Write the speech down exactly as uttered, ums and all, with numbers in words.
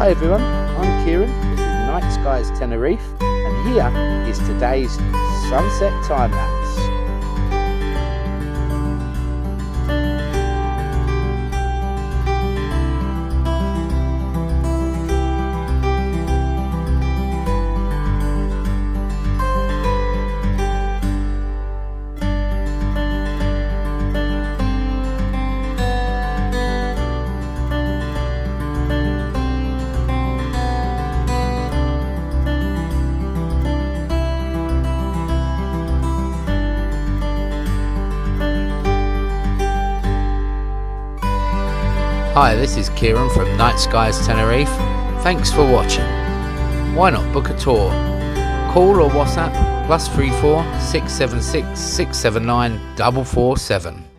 Hi everyone, I'm Kieran, this is Night Skies Tenerife, and here is today's sunset time lapse. Hi, this is Kieran from Night Skies Tenerife. Thanks for watching. Why not book a tour? Call or WhatsApp plus three four six seven six six seven nine double four seven.